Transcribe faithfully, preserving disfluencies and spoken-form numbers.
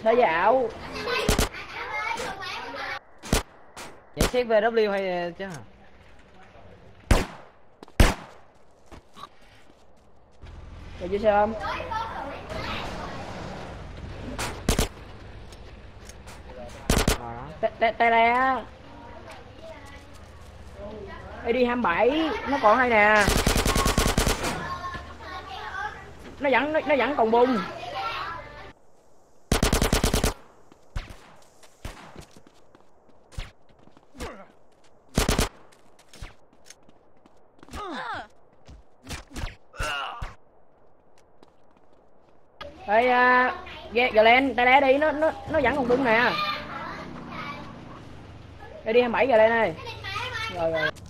thế giới ảo. Nhận xét vê kép hay chứ hả? Rồi chưa sao không? Tè tè le ê đi hai bảy nó còn hay nè, nó vẫn nó, nó vẫn còn bung. Ê uh, Glen tay lé đi, nó nó nó vẫn còn bung nè. Ê đi hai bảy Glen ơi. Rồi rồi.